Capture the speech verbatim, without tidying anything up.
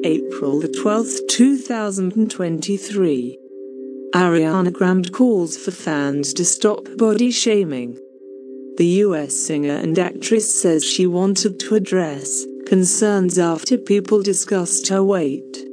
April the twelfth, two thousand twenty-three. Ariana Grande calls for fans to stop body shaming. The U S singer and actress says she wanted to address concerns after people discussed her weight.